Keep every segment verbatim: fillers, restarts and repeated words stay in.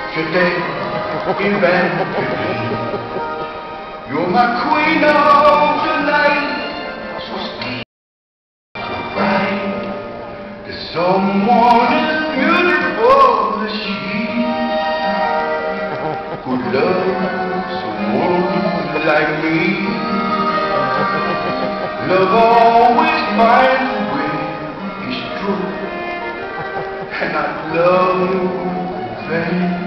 Je t'aime, Evangeline. You're my queen of the night. So still, so bright. There's someone as beautiful as she could love someone like me. Love always finds a way, it's true. And I love you, Evangeline.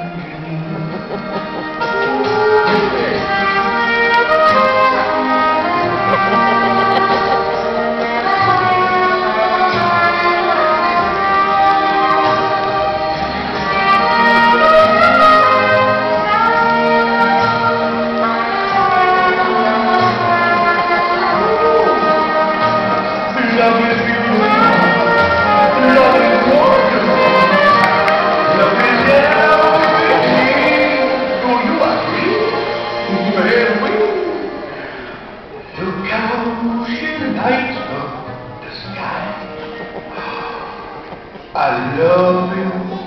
Love is beautiful, love is wonderful, love is everything. Do you agree? Very well. Look how she lights up the sky. I love you.